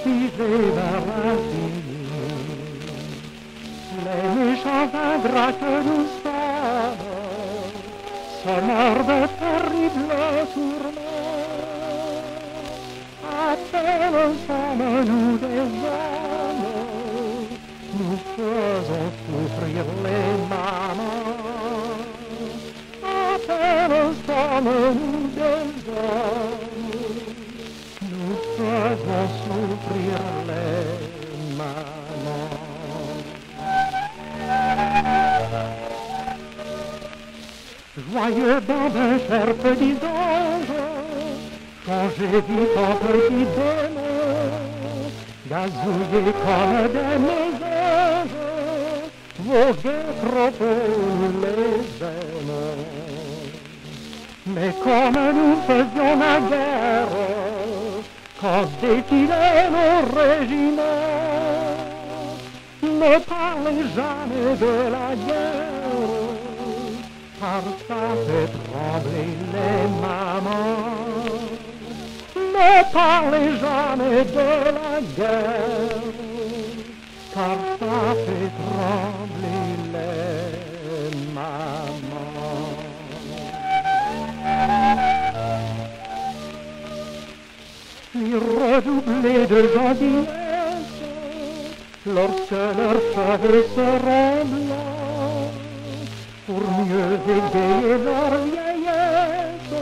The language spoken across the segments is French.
figé vers l'infini. Les méchants ingrats que nous sommes se meurent de terribles tourments. À peine sommes-nous des hommes, nous faisons souffrir les mamans. À peine sommes-nous des hommes, nous faisons souffrir les mamans. Joyeux bambins, chers petits anges, changez vite en petits démons, gazouillez comme des mésanges, vos gais propos nous les aimons. Mais comme nous faisions la guerre, quand défilaient nos régiments, ne parlez jamais de la guerre, car ça fait trembler les mamans. Ne parlez jamais de la guerre, car ça fait trembler les mamans. Puis redoublez de gentillesse lorsque leurs cheveux seront blancs, pour mieux égayer leur vieillesse,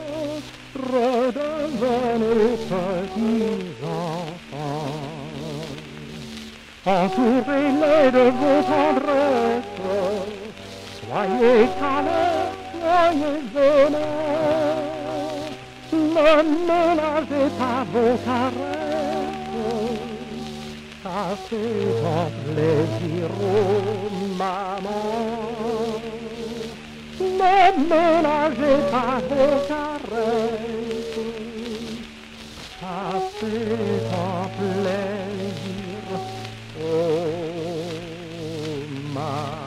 redevenez petits enfants. Entourez-les de vos tendresses, soyez calmes, soyez honnêtes, ne ménagez pas vos caresses, ça fait un plaisir aux mamans. Ne ménagez pas vos caresses, ça fait un plaisir aux mamans.